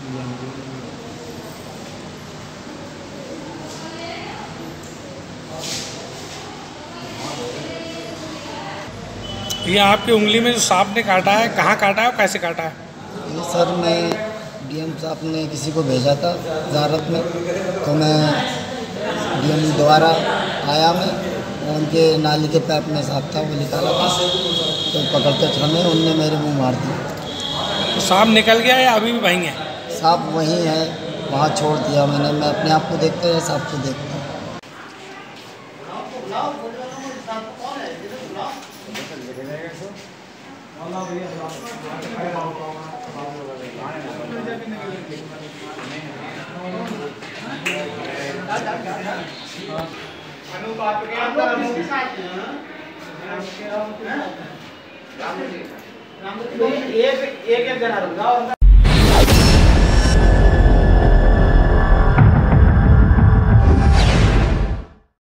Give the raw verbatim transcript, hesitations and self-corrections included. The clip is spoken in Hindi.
ये आपकी उंगली में जो सांप ने काटा है, कहाँ काटा है और कैसे काटा है? ये सर मैं डीएम साहब ने किसी को भेजा था ज़ारत में, तो मैं डीएम द्वारा आया मैं, उनके नाली के पैप में सांप था, वो निकाला था, तो पकड़ते छने उनने मेरे मुंह मार दिया। तो सांप निकल गया या अभी भी वहीं है? सांप वहीं है, वहाँ छोड़ दिया मैंने। मैं अपने आप को देखता हूँ या सांप को देखता हूँ? एक एक एक जना रुका।